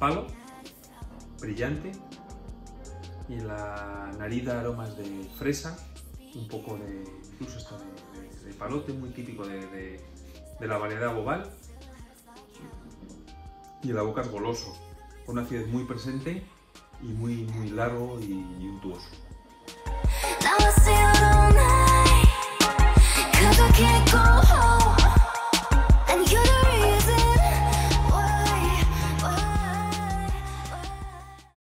palo, brillante, y en la nariz da aromas de fresa, un poco de, incluso hasta de palote, muy típico de la variedad Bobal, y en la boca es goloso, con una acidez muy presente y muy largo y untuoso.